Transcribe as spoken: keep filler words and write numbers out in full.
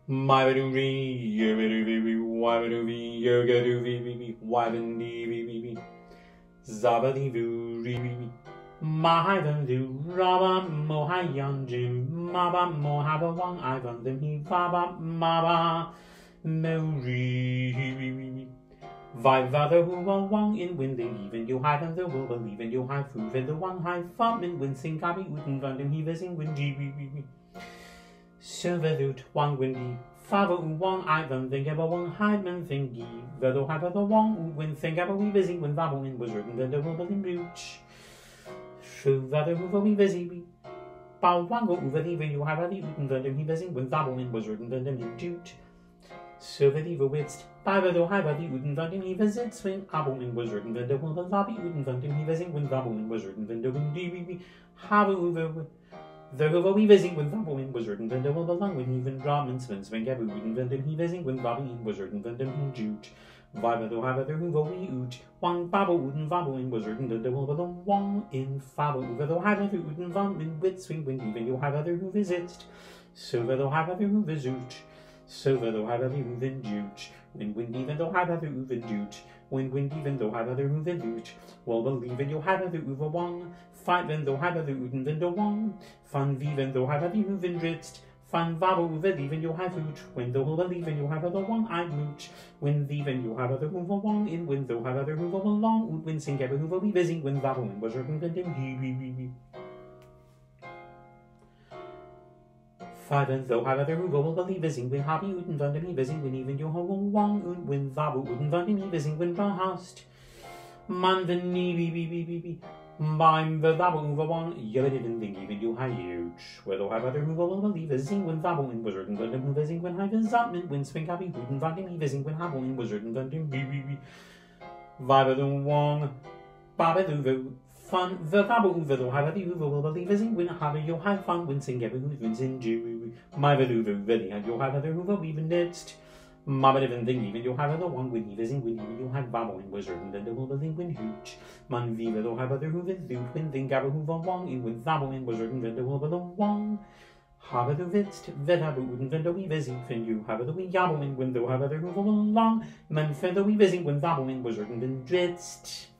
My do be, you do be, why do be, you do be, why do be, zabadi do be, my then do, rabba mo hi young Jim, maba mo have a one, I van them he baba, maba, mo re. Vai vather who will wang in when they even you hide and the will believe in you high food and the one high farm in when sing gabi uten van dem he visiting when g b. Silver loot one windy, father one Ivan, think about one Hyman thingy, the have the one when think about we busy when Babylon was written, then the will in breach. True, that the hoover we busy. Bow one go over even you have a eaten the he busy when Babylon was written, then the jute. Silver evil witst, by the though have a uten the he visits when Babylon was written, then the will the lobby uten the he visiting when Babylon was written, then the wind d have over. The hoover we visiting when Babylon was written, then there will belong when even Brahmins when Sven Gabu wouldn't then he visiting when Babylon was written, then them jute. Viva though have other hoover we oot, one Babel wooden Babylon was written, then there will belong one in Fable, hoover though have other wooden Vammin with swing when even you have other who visits. Silver though have other who visit. Silver though have other who then jute. When wind even though have other who then jute. When wind even though have other who then jute. Well believe in you have other hoover one. Fight then though have other uden then the one. Fun viven though have other who then dritzt. Fun vabo believe in you have hoot. When though believe in you have other one I mooch. When even you have other hoover one. In when though have other hoover long. When sing ever hoover be busy. When vabo was written then him he be be be. Five and though have other hoover will believe busy. When happy uden van me busy. When even you have one. When vabo uden van me busy. When brahast. Man then me be be be be be. Mime the Babble over one, you didn't think even you high huge. Whether have other who will believe a zing when Babble in wizard and Gundam who zing when high resentment when swing happy wouldn't find him even when Babble in wizard and Gundam be be be. Vibe the wong, Babaduvo, fun, the Babble over the have who will believe a zing when have you have fun when sing ever who's been in Jew. My Vaduvo, really, and you'll have other who will even next. Mama even think even you have other one when he visiting when even you have Babble in wizard and then there will be when hooch. Man viva though have other who will loot when think gabba who van wong in when Babble in wizard and then there will be the wong. Have other vitst, vet have uden then we visiting when you have other we yabble in when though have other who will long. Man fend we visiting when Babble in wizard and then dritzt.